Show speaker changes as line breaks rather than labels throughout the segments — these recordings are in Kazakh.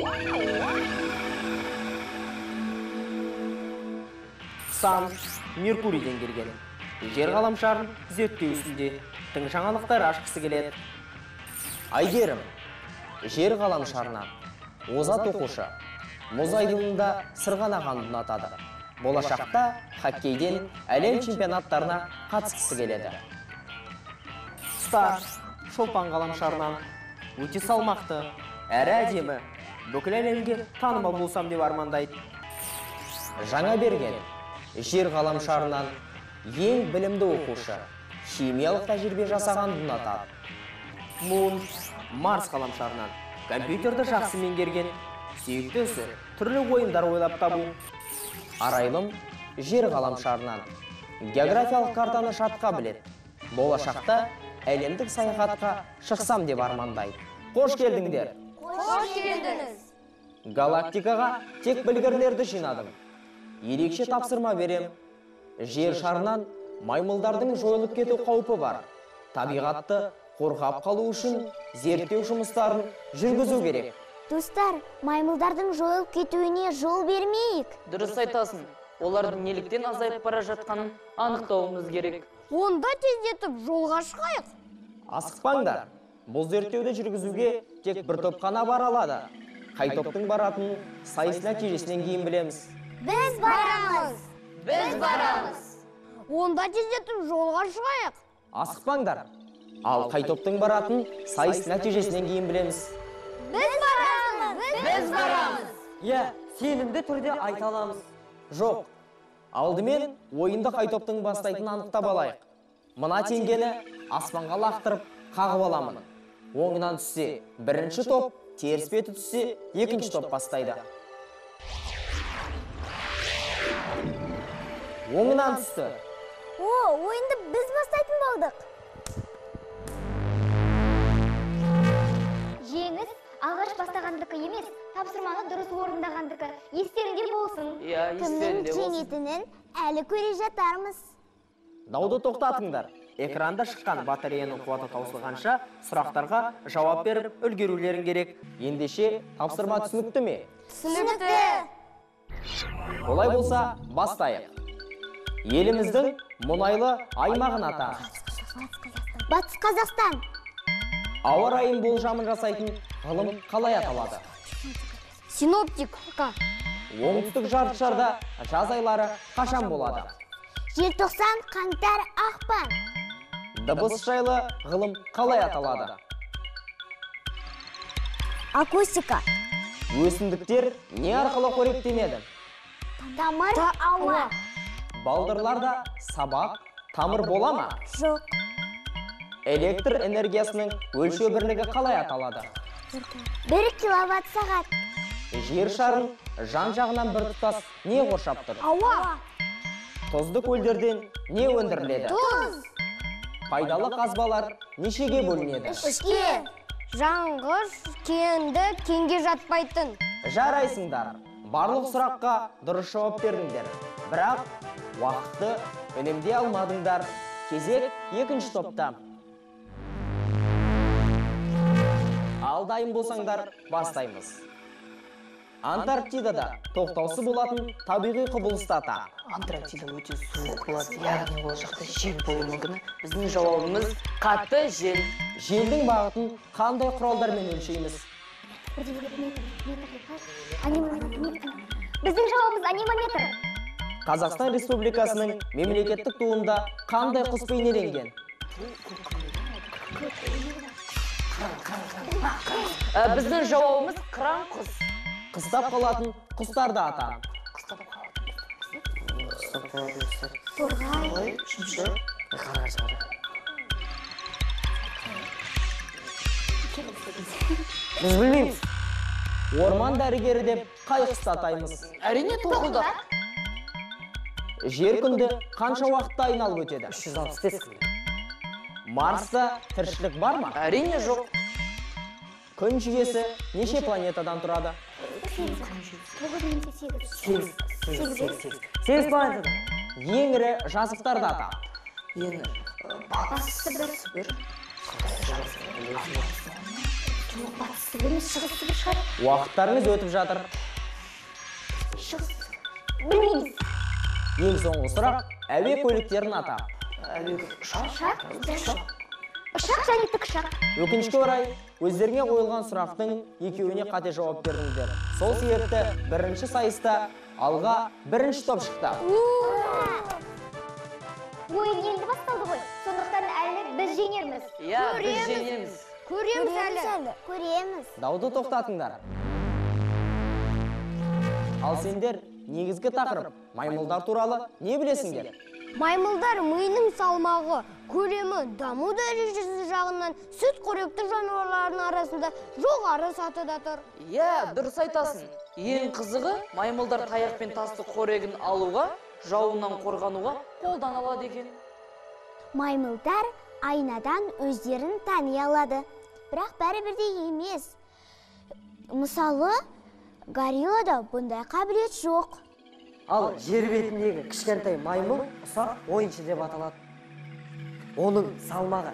Сан Меркурийден келген. Жер ғаламшарын зерттеу үстінде тың жаңалықтар ашқысы келеді.
Айгерім, жер ғаламшарынан озат оқушы мұз айдынында сырғанағанды ұнатады. Болашақта хоккейден әлем чемпионаттарына қатысқысы келеді.
Стар шолпан ғаламшарынан өте салмақты, әрі әдемі, бүкіл әлемге танымал болсам деп армандайды.
Жаңа берген жер ғаламшарынан ең білімді оқушы химиялық тәжірибе жасағанды ұнатады.
Мун Марс ғаламшарынан компьютерді жақсы меңгерген, сүйікті ісі түрлі ойындар ойлап табу.
Арайлым жер ғаламшарынан географиялық картаны жатқа біледі. Болашақта әлемдік саяхатқа шықсам деп армандайды. Қош келдіңдер.
Қош келдіңіз.
Галактикаға тек білгірлерді жинадым. Ерекше тапсырма берем. Жер шарынан маймылдардың жойылып кету қаупі бар. Табиғатты қорғап қалу үшін зерттеу жұмыстарын жүргізу керек.
Достар, маймылдардың жойылып кетуіне жол бермейік.
Дұрыс айтасың. Олардың неліктен азайып бара жатқанын анықтауымыз керек.
Онда тездетіп жолға шығайық.
Асықпаңдар. Бұл зерттеуді жүргізуге тек бір топ қана бара алады. Қай топтың баратынын сайыс нәтижесінен кейін білеміз.
Біз барамыз.
Біз барамыз.
Онда тездетіп жолға шығайық.
Асықпаңдар. Ал қай топтың баратын сайыс нәтижесінен кейін білеміз.
Біз барамыз.
Біз барамыз.
Иә, сенімді түрде айта аламыз.
Жоқ. Алдымен ойынды қай топтың бастайтынын анықтап алайық. Мына теңгені аспанға лақтырып қағып аламын. Оңынан түссе бірінші топ, теріс беті түссе екінші топ бастайды. Оңынан түсті.
Ойынды біз бастайтын болдық. Жеңіс алғаш бастағандығы емес, тапсырманы дұрыс орындағандығы естеріңде болсын.
Иә, естеріңде болсын.
Кімнің жеңетінін әлі көре жатармыз.
Дауды тоқтатыңдар.
Экранда шыққан батареяның қуаты таусылғанша сұрақтарға жауап беріп үлгерулерің керек.
Ендеше тапсырма түсінікті ме?
Түсінікті.
Олай болса, бастайық. Еліміздің мұнайлы аймағын ата.
Батыс Қазақстан.
Ауа райын болжамын жасайтын ғылым қалай аталады?
Синоптика.
Оңтүстік жартышарда жаз айлары қашан болады?
Желтоқсан, қаңтар, ақпан.
Дыбыс жайлы ғылым қалай аталады?
Акустика.
Өсімдіктер не арқылы қоректенеді?
Тамыр, ауа.
Балдырларда сабақ, тамыр бола ма?
Жоқ.
Электр энергиясының өлшеу бірлігі қалай аталады?
1 киловатт сағат.
Жер шарын жан жағынан бір тұтас не қоршап тұр?
Ауа.
Тұзды көлдерден не өндіріледі?
Тұз.
Пайдалы қазбалар нешеге бөлінеді?
3-ке. Жаңғыш, кенді, кенге жатпайтын.
Жарайсыңдар. Барлық сұраққа дұрыс жауап бердіңдер. Бірақ уақытты үнемдей алмадыңдар. Кезек екінші топта. Алдайым болсаңдар бастаймыз. Антарктидада тоқтаусы болатын табиғи құбылысты ата.
Антарктида өте суық болады, яғни ол жақта жел болуы мүмкін. Біздің жауабымыз қатты жел.
Желдің бағытын қандай құралдармен өлшейміз?
Біздің жауабымыз анимометр.
Қазақстан Республикасының мемлекеттік туында қандай құс бейнеленген?
Біздің жауабымыз қыран құс.
Қыстап қалатын құстарды ата.
Торғай.
Біз білмейміз. Орман дәрігері деп қай құсты атаймыз?
Әрине тоқылдақ.
Жер күнді қанша уақытта айналып өтеді?
365 күн.
Марста тіршілік бар ма?
Әрине жоқ.
Күн жүйесі неше планетадан тұрады?
8 планетадан.
Ең ірі жазықтарды ата.
Ең Сібір.
Жоқ, батысы емес, шығысы бір шығар.
Уақыттарыңыз өтіп жатыр.
Шығыс. Білмейміз.
Ең соңғы сұрақ әуе көліктерін атап.
Ұшақ? Ұшақ және тікұшақ.
Өкінішке орай, өздеріңе қойылған сұрақтың екеуіне қате жауап бердіңіздер. Сол себепті бірінші сайыста алға бірінші топ шықты.
Ойын енді басталды ғой. Сондықтан әлі біз жеңерміз.
Иә, біз жеңеміз.
Көреміз әлі. Көреміз.
Дауды тоқтатыңдар. Ал сендер негізгі тақырып маймылдар туралы не білесіңдер?
Маймылдар миының салмағы, көлемі, даму дәрежесі жағынан сүт қоректі жануарлардың арасында жоғары сатыда тұр.
Иә, дұрыс айтасың. Ең қызығы, маймылдар таяқ пен тасты қорегін алуға, жауынан қорғануға қолдан алады екен.
Маймылдар айнадан өздерін тани алады. Бірақ бәрі бірдей емес. Мысалы, гориллада бұндай қабілет жоқ.
Ал жер бетіндегі кішкентай маймыл ұсақ ойыншы деп аталады. Оның салмағы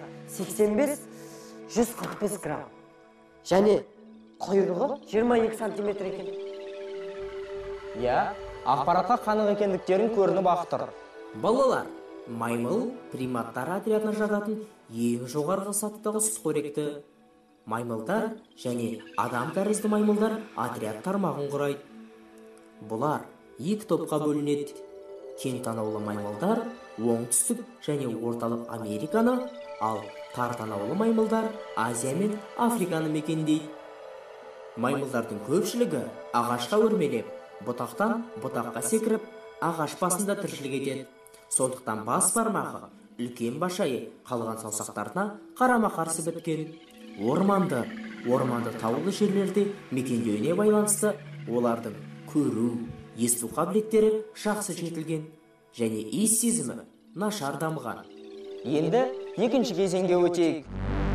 85-145 грамм. Және құйрығы 22 сантиметр екен.
Иә, ақпаратқа қанық екендіктерін көрініп ақтыр.
Балалар, маймыл приматтар отрядына жататын ең жоғарғы сатыдағы сүтқоректі. Маймылдар және адам тәрізді маймылдар отряд тармағын құрайды. Бұлар екі топқа бөлінеді. Кең танаулы маймылдар оңтүстік және орталық Американы, ал тар танаулы маймылдар Азия мен Африканы мекендейді. Маймылдардың көпшілігі ағашқа өрмелеп, бұтақтан бұтаққа секіріп, ағаш басында тіршілік етеді. Сондықтан бас бармағы үлкен башайы қалған саусақтарына қарама-қарсы біткен. Орманды таулы жерлерде мекендеуіне байланысты олардың көру, есту қабілеттері жақсы жетілген және иіс сезімі нашар дамыған.
Енді екінші кезеңге өтейік.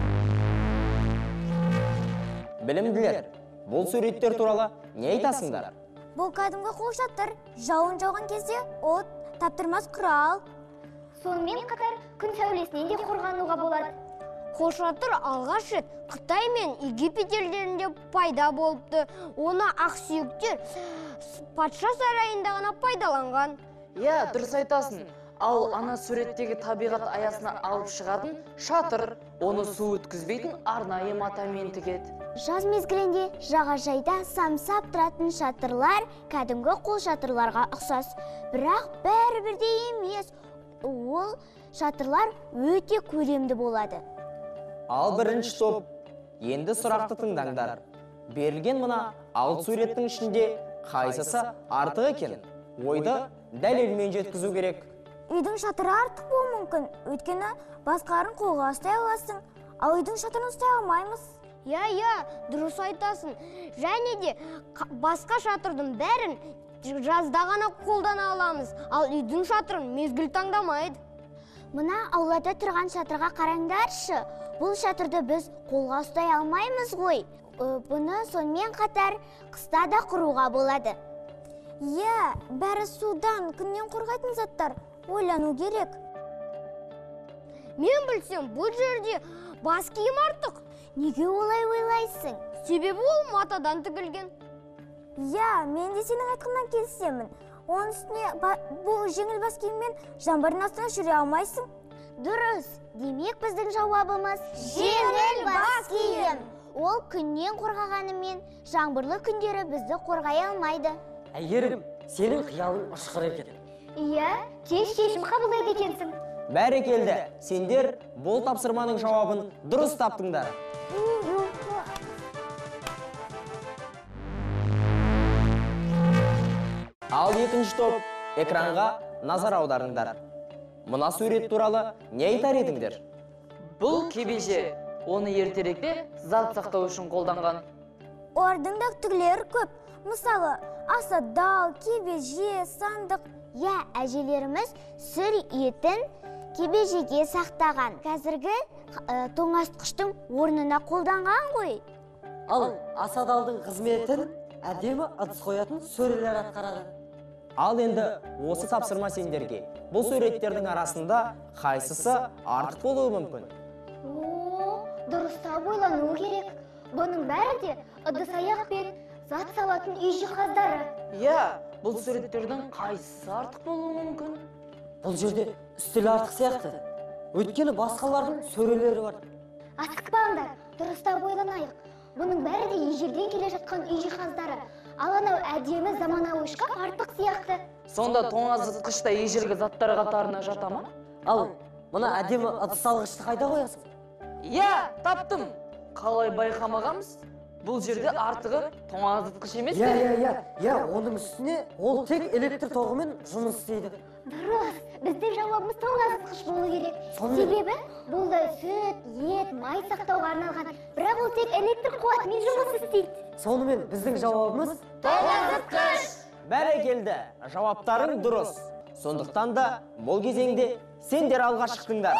Білімділер, бұл суреттер туралы не айтасыңдар?
Бұл кәдімгі қолшатыр. Жауын жауған кезде от таптырмас құрал. Сонымен қатар күн сәулесінен де қорғануға болады.
Қолшатыр алғаш рет Қытай мен Египет елдерінде пайда болыпты. Оны ақсүйектер патша сарайында ғана пайдаланған.
Иә, дұрыс айтасың. Ал ана суреттегі табиғат аясына алып шығатын шатыр, оны су өткізбейтін арнайы матамен тігеді.
Жаз мезгілінде жағажайда самсап тұратын шатырлар кәдімгі қолшатырларға ұқсас. Бірақ бәрі бірдей емес. Ол шатырлар өте көлемді болады.
Ал бірінші топ, енді сұрақты тыңдаңдар. Берілген мына 6 суреттің ішінде қайсысы артық екен? Ойды дәлелмен жеткізу керек.
Үйдің шатыры артық болуы мүмкін, өйткені басқарын қолға ұстай аласың, ал үйдің шатырын ұстай алмаймыз.
Иә, дұрыс айтасың. Және де басқа шатырдың бәрін жазда ғана қолдана аламыз, ал үйдің шатырын мезгіл таңдамайды.
Мына аулада тұрған шатырға қараңдаршы. Бұл шатырды біз қолға ұстай алмаймыз ғой. Бұны сонымен қатар қыста да құруға болады. Иә, бәрі судан, күннен қорғайтын заттар. Ойлану керек.
Мен білсем, бұл жерде бас киім артық.
Неге олай ойлайсың?
Себебі ол матадан тігілген.
Иә, мен де сенің айтқаннан келісемін. Оның үстіне бұл жеңіл бас киіммен жаңбырдың астына жүре алмайсың. Дұрыс. Демек біздің жауабымыз жеңіл бас киім. Ол күннен қорғағанымен жаңбырлы күндері бізді қорғай алмайды.
Әйгерім, сенің қиялың ұшқыр екен.
Иә, тез шешім қабылдайды екенсің.
Бәрекелді, сендер бұл тапсырманың жауабын дұрыс таптыңдар. Ал екінші топ, экранға назар аударыңдар. Мына сурет туралы не айтар едіңдер?
Бұл кебеже, оны ертеректе зат сақтау үшін қолданған.
Олардың да түрлері көп. Мысалы, аса дал, кебеже, сандық. Иә, әжелеріміз сүр етін кебежеге сақтаған. Қазіргі тоңазытқыштың орнына қолданған ғой.
Ал асадалдың қызметін әдемі ыдыс қоятын сөрелер атқарады.
Ал енді осы тапсырма сендерге. Бұл суреттердің арасында қайсысы артық болуы мүмкін?
Дұрыстап ойлану керек. Бұның бәрі де ыдыс-аяқ пен зат салатын үй жиһаздары.
Иә, бұл суреттердің қайсысы артық болуы мүмкін?
Бұл жерде үстел артық сияқты. Өйткені басқалардың сөрелері бар.
Асықпаңдар, дұрыстап ойланайық. Бұның бәрі де ежелден келе жатқан үй жиһаздары. Ал анау әдемі заманауи шкаф артық сияқты.
Сонда тоңазытқыш та ежелгі заттар қатарына жата ма?
Ал мына әдемі ыдыс салғышты қайда қоясың?
Иә, таптым. Қалай байқамағанбыз? Бұл жерде артығы тоңазытқыш емес пе?
Иә, оның үстіне ол тек электр тоғымен жұмыс істейді.
Дұрыс, біздің жауабымыз тоңазытқыш болу керек. Себебі бұл да сүт, ет, май сақтауға арналған, бірақ ол тек электр қуатымен жұмыс істейді.
Сонымен біздің жауабымыз
Тоңазытқыш!
Бәрекелді, жауаптарың дұрыс. Сондықтан да бұл кезеңде сендер алға шықтыңдар.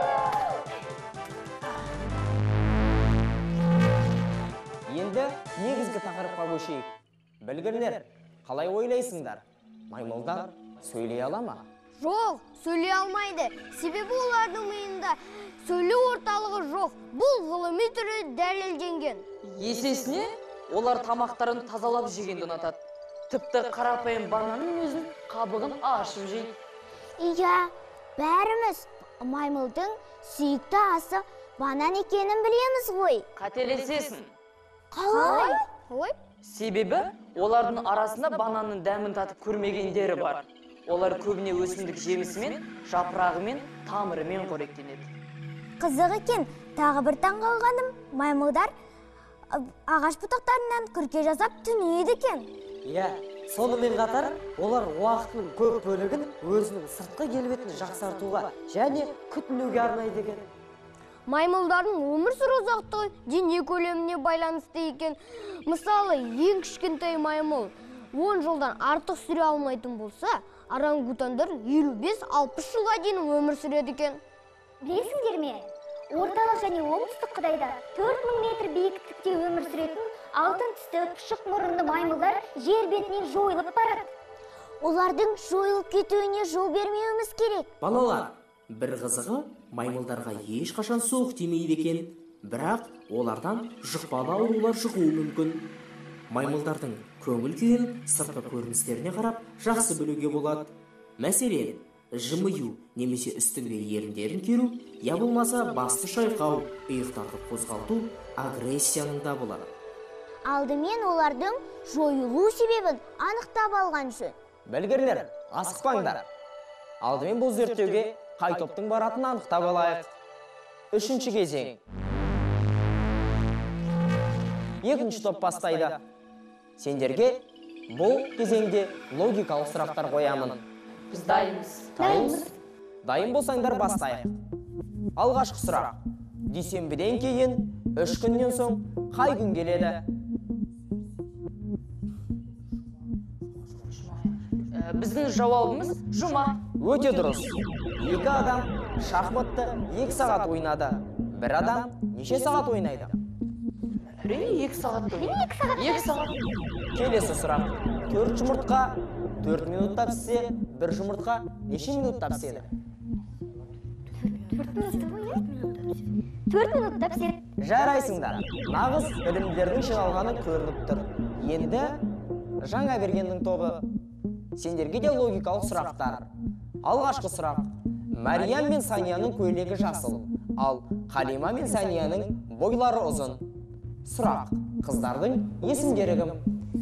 Енді негізгі тақырыпқа көшейік. Білгірлер, қалай ойлайсыңдар? Маймылдар сөйлей ала ма?
Жоқ, сөйлей алмайды. Себебі олардың миында сөйлеу орталығы жоқ. Бұл ғылыми түрі дәлелденген.
Есесіне, олар тамақтарын тазалап жегенді ұнатады. Тіпті қарапайым бананның өзін қабығын ашып жейді.
Иә, бәріміз маймылдың сүйікті асы банан екенін білеміз ғой.
Қателесесің.
Қалай?
Қалай?
Себебі олардың арасында бананның дәмін татып көрмегендері бар. Олар көбіне өсімдік жемісімен, жапырағымен, тамырымен қоректенеді.
Қызық екен, тағы бір таң қалғаным, маймылдар ағаш бұтақтарынан күрке жасап түнейді екен.
Иә, сонымен қатар олар уақытының көп бөлігін өзінің сыртқы келбетін жақсартуға және күтінуге арнайды екен.
Маймылдардың өмір сүру ұзақтығы дене көлеміне байланысты екен. Мысалы, ең кішкентай маймыл 10 жылдан артық сүре алмайтын болса, орангутандар 55-60 жылға дейін өмір сүреді екен.
Білесіңдер ме? Орталық және оңтүстік Қытайда 4000 метр биіктікте өмір сүретін алтын түсті пұшық мұрынды маймылдар жер бетінен жойылып барады. Олардың жойылып кетуіне жол бермеуіміз керек.
Балалар, бір қызығы маймылдарға ешқашан суық тимейді екен, бірақ олардан жұқпалы аурулар жұғуы мүмкін. Маймылдардың көңіл күйін сыртқы көріністеріне қарап жақсы білуге болады. Мәселен, жымию немесе үстіңгі еріндерін керу, я болмаса басты шайқау, иықтарды қозғалту агрессияның да болады.
Алдымен олардың жойылу себебін анықтап алған жөн.
Білгірлер, асықпаңдар. Алдымен бұл зерттеуге қай топтың баратынын анықтап алайық. Үшінші кезең. Екінші топ бастайды. Сендерге бұл кезеңде логикалық сұрақтар қоямын.
Біз дайынбыз.
Дайын болсаңдар бастайық. Алғашқы сұрақ. Дүйсенбіден кейін 3 күннен соң қай күн келеді?
Біздің жауабымыз жұма.
Өте дұрыс. 2 адам шахматты 2 сағат ойнады. Бір адам неше сағат ойнайды?
Әрине 2 сағат. 2 сағат.
Келесі сұрақ. 4 жұмыртқа 4 минутта піссе, 1 жұмыртқа неше минутта піседі?
4 минутта піседі.
Жарайсыңдар. Нағыз білімдердің жиналғаны көрініп тұр. Енді жаңа бергеннің тобы. Сендерге де логикалық сұрақтар. Алғашқы сұрақ. Мариям мен Санияның көйлегі жасыл, ал Қалима мен Санияның бойлары ұзын. Сұрақ. Қыздардың есімдері кім?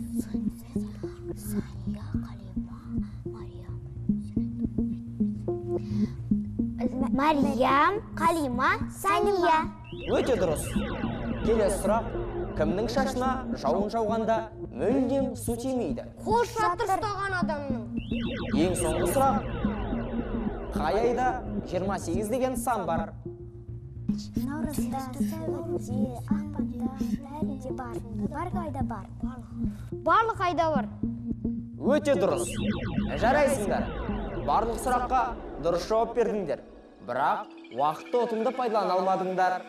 Мариям, Қалима, Сания.
Өте дұрыс. Келесі сұрақ. Кімнің шашына жауын жауғанда мүлдем су тимейді?
Қол шатыр ұстаған адамның.
Ең соңғы сұрақ. Қай айда 28 деген сан бар?
Наурызда, сәуірде, ақпанда, бәрінде бар. Барлық айда бар.
Барлық айда бар.
Өте дұрыс. Жарайсыңдар. Барлық сұраққа дұрыс жауап бердіңдер. Бірақ уақытты ұтымды пайдалана алмадыңдар.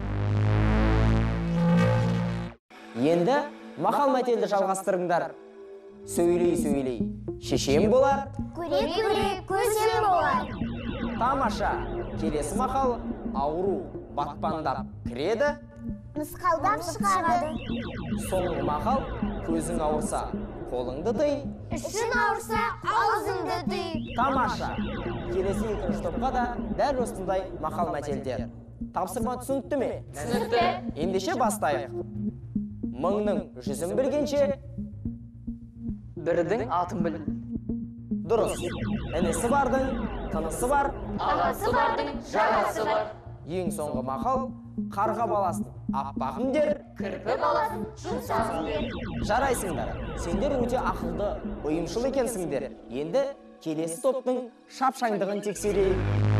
Енді мақал-мәтелді жалғастырыңдар. Сөйлей, шешем болар.
Көре, көсем болар.
Тамаша. Келесі мақал: ауру батпандап кіреді,
мысқалдап шығады.
Соңғы мақал: көзің ауырса, қолыңды тый.
Ішің ауырса, аузыңды тый.
Тамаша. Келесі екінші топқа да дәл осындай мақал мәтелдер. Тапсырма түсінікті ме?
Түсінікті.
Ендеше бастайық. Мыңның жүзін білгенше,
Бірдің атын біл.
дұрыс. Інісі бардың, тынысы бар.
Ағасы бардың, жағасы бар.
Ең соңғы мақал: қарға баласын аппағым дер.
Кірпі баласын жұмсағым дер.
Жарайсыңдар. Сендер өте ақылды, ұйымшыл екенсіңдер. Енді келесі топтың шапшаңдығын тексерейік.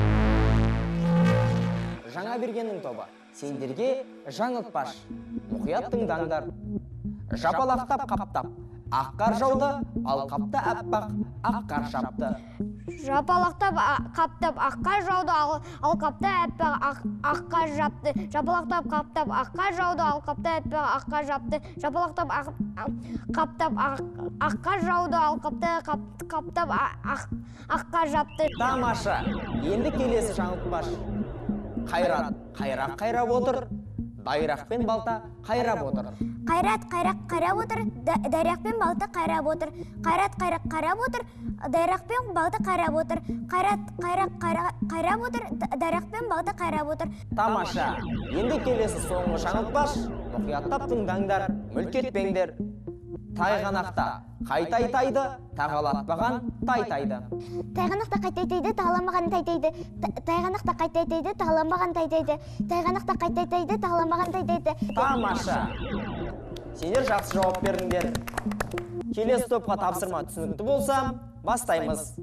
Жаңа бергеннің тобы. Сендерге жаңылтпаш. Мұқият тыңдаңдар. Жапалақтап қаптап, аққар жауды, алқапта әппақ аққар жапты.
Жапалақтап қаптап аққа жауды, алқапта әппақ аққа жапты. Жапалақтап қаптап аққа жауды, алқапта әппақ аққа жапты. Жапалақтап қаптап аққа жауды, алқапта қаптап аққа жапты.
Тамаша. Енді келесі жаңылтпаш. Қайрат қайрақ қайрап отыр, дайрақ пен балта қайрап отыр.
Қайрат қайрақ қайрап отыр, дайрақ пен балта қайрап отыр. Қайрат қайрақ қайрап отыр, дайрақ пен балта қайрап отыр. Қайрат қайрақ қайрап отыр, дайрақ пен балта қайрап отыр.
Тамаша. Енді келесі соңғы жаңылтпаш. Мұқияттап тыңдаңдар, мүлк етпеңдер. Тайғанақта қайтайтайды, тағалатпаған тайтайды.
Тайғанақта қайтайтайды, тағаланбаған тайтайды. Тайғанақта қайтайтайды, тағаланбаған тайтайды. Тайғанақта қайтайтайды, тағаланбаған тайтайды.
Тамаша. Сендер жақсы жауап бердіңдер. Келесі топқа тапсырма түсінікті болса, бастаймыз.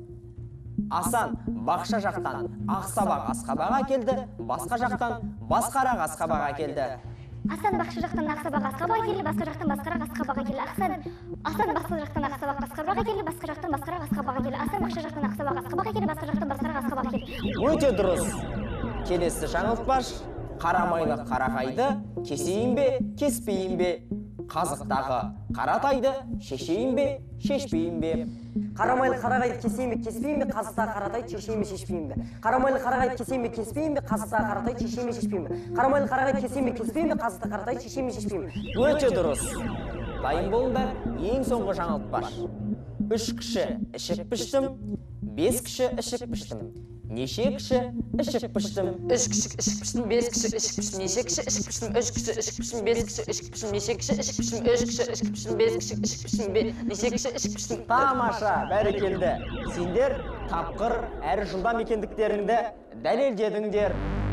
Асан бақша жақтан ақсабақ асқабақ әкелді, басқа жақтан басқарақ асқабақ әкелді.
Асан бақша жақтан ақсабақ асқабақ әкелді, басқа жақтан басқарақ асқабақ әкелді. Асан бақша жақтан ақсабақ асқабақ әкелді, басқа жақтан басқарақ асқабақ әкелді. Асан бақша жақтан ақсабақ асқабақ әкелді, басқа жақтан басқарақ асқабақ әкелді.
Өте дұрыс. Келесі жаңылтпаш. Қарамайлы қарағайды кесейін бе, кеспейін бе? Қазықтағы қаратайды шешейін бе, шешпейін бе?
Қарамайлы қарағайды кесейін бе, кеспейін бе? Қазықтағы қаратайды шешейін бе, шешпейін бе? Қарамайлы қарағайды кесейін бе, кеспейін бе? Қазықтағы қаратайды шешейін бе, шешпейін бе? Қарамайлы қарағайды кесейін бе, кеспейін бе? Қазықтағы қаратайды шешейін бе, шешпейін бе?
Өте дұрыс. Дайын болыңдар. Ең соңғы жаңылтпаш. 3 кіші ішік піштім, 5 кіші ішік піштім. Неше кіші ішік піштім?
3 кішік ішік піштім, 5 кіші ішік піштім. Неше кіші ішік піштім? 3 кіші ішік піштім, 5 кіші ішік піштім. Неше кіші ішік піштім? 3 кіші ішік піштім, 5 кіші ішік піштім. Неше кіші ішік піштім?
Тамаша, бәрекелді. Сендер тапқыр әрі жылдам екендіктеріңді дәлелдедіңдер.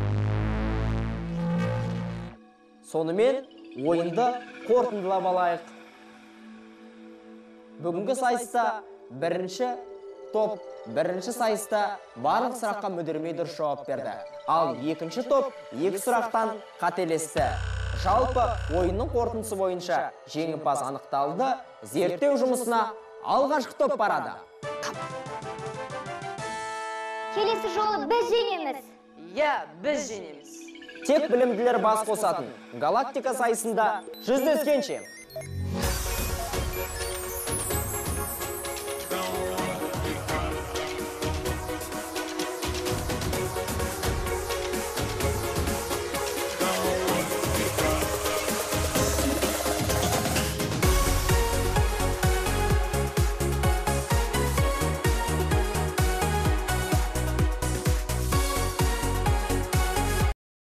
Сонымен ойынды қорытындылап алайық. Бүгінгі сайыста бірінші топ бірінші сайыста барлық сұраққа мүдірмей дұрыс жауап берді. Ал екінші топ 2 сұрақтан қателесті. Жалпы ойынның қорытындысы бойынша жеңімпаз анықталды. Зерттеу жұмысына алғашқы топ барады.
Келесі жолы біз жеңеміз.
Иә, біз жеңеміз.
Тек білімділер бас қосатын галактика сайысында жүздескенше.